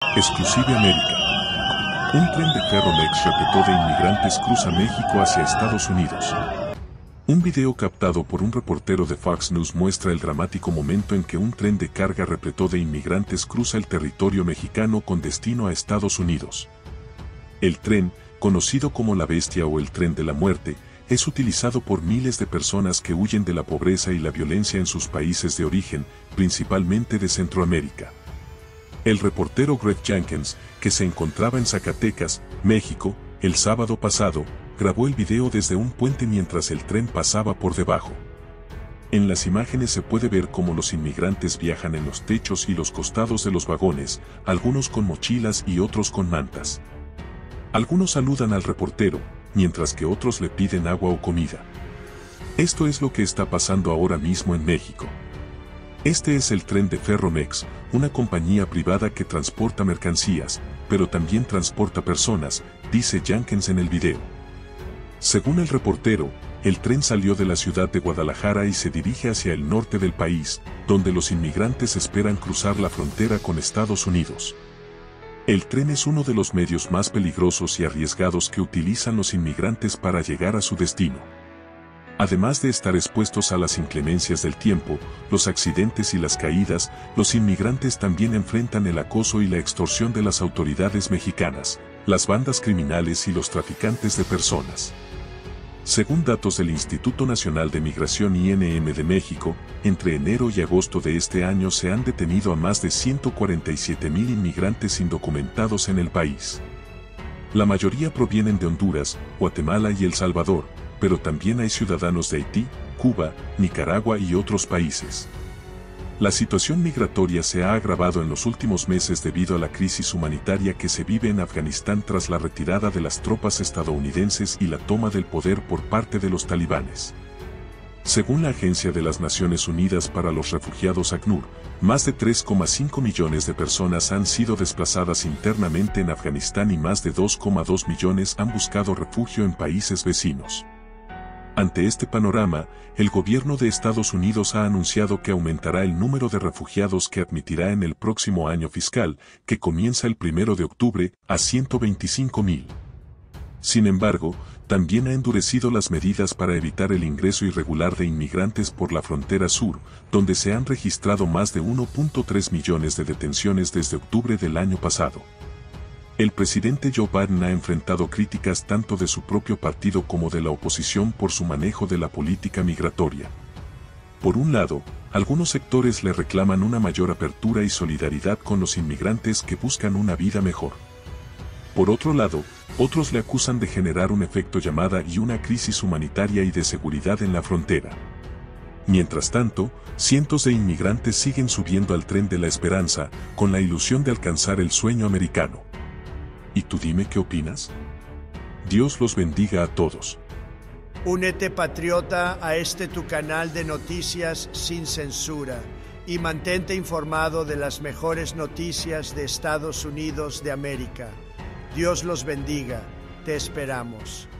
Exclusive América. Un tren de Ferromex repleto de inmigrantes cruza México hacia Estados Unidos. Un video captado por un reportero de Fox News muestra el dramático momento en que un tren de carga repleto de inmigrantes cruza el territorio mexicano con destino a Estados Unidos. El tren, conocido como la Bestia o el Tren de la Muerte, es utilizado por miles de personas que huyen de la pobreza y la violencia en sus países de origen, principalmente de Centroamérica. El reportero Greg Jenkins, que se encontraba en Zacatecas, México, el sábado pasado, grabó el video desde un puente mientras el tren pasaba por debajo. En las imágenes se puede ver cómo los inmigrantes viajan en los techos y los costados de los vagones, algunos con mochilas y otros con mantas. Algunos saludan al reportero, mientras que otros le piden agua o comida. Esto es lo que está pasando ahora mismo en México. Este es el tren de Ferromex, una compañía privada que transporta mercancías, pero también transporta personas, dice Jenkins en el video. Según el reportero, el tren salió de la ciudad de Guadalajara y se dirige hacia el norte del país, donde los inmigrantes esperan cruzar la frontera con Estados Unidos. El tren es uno de los medios más peligrosos y arriesgados que utilizan los inmigrantes para llegar a su destino. Además de estar expuestos a las inclemencias del tiempo, los accidentes y las caídas, los inmigrantes también enfrentan el acoso y la extorsión de las autoridades mexicanas, las bandas criminales y los traficantes de personas. Según datos del Instituto Nacional de Migración INM de México, entre enero y agosto de este año se han detenido a más de 147,000 inmigrantes indocumentados en el país. La mayoría provienen de Honduras, Guatemala y El Salvador, pero también hay ciudadanos de Haití, Cuba, Nicaragua y otros países. La situación migratoria se ha agravado en los últimos meses debido a la crisis humanitaria que se vive en Afganistán tras la retirada de las tropas estadounidenses y la toma del poder por parte de los talibanes. Según la Agencia de las Naciones Unidas para los Refugiados ACNUR, más de 3,5 millones de personas han sido desplazadas internamente en Afganistán y más de 2,2 millones han buscado refugio en países vecinos. Ante este panorama, el gobierno de Estados Unidos ha anunciado que aumentará el número de refugiados que admitirá en el próximo año fiscal, que comienza el 1 de octubre, a 125,000. Sin embargo, también ha endurecido las medidas para evitar el ingreso irregular de inmigrantes por la frontera sur, donde se han registrado más de 1,3 millones de detenciones desde octubre del año pasado. El presidente Joe Biden ha enfrentado críticas tanto de su propio partido como de la oposición por su manejo de la política migratoria. Por un lado, algunos sectores le reclaman una mayor apertura y solidaridad con los inmigrantes que buscan una vida mejor. Por otro lado, otros le acusan de generar un efecto llamada y una crisis humanitaria y de seguridad en la frontera. Mientras tanto, cientos de inmigrantes siguen subiendo al tren de la esperanza, con la ilusión de alcanzar el sueño americano. ¿Y tú dime qué opinas? Dios los bendiga a todos. Únete, patriota, a este tu canal de noticias sin censura y mantente informado de las mejores noticias de Estados Unidos de América. Dios los bendiga. Te esperamos.